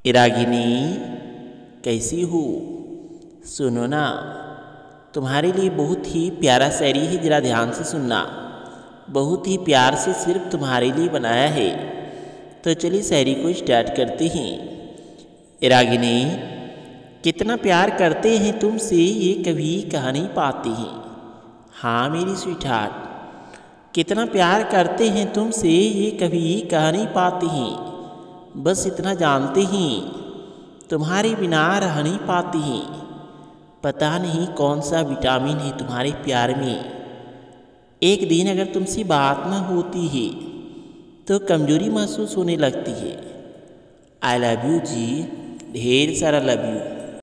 रागिनी, कैसी हो? सुनो ना, तुम्हारे लिए बहुत ही प्यारा शायरी है, ज़रा ध्यान से सुनना। बहुत ही प्यार से सिर्फ तुम्हारे लिए बनाया है। तो चलिए शायरी को स्टार्ट करते हैं। रागिनी, कितना प्यार करते हैं तुमसे ये कभी कह नहीं पाते हैं। हाँ मेरी स्वीटहार्ट, कितना प्यार करते हैं तुमसे ये कभी कह नहीं पाते हैं। बस इतना जानते हैं तुम्हारे बिना रह नहीं पाते हैं। पता नहीं कौन सा विटामिन है तुम्हारे प्यार में। एक दिन अगर तुमसे बात ना होती है तो कमजोरी महसूस होने लगती है। आई लव यू जी, ढेर सारा लव यू।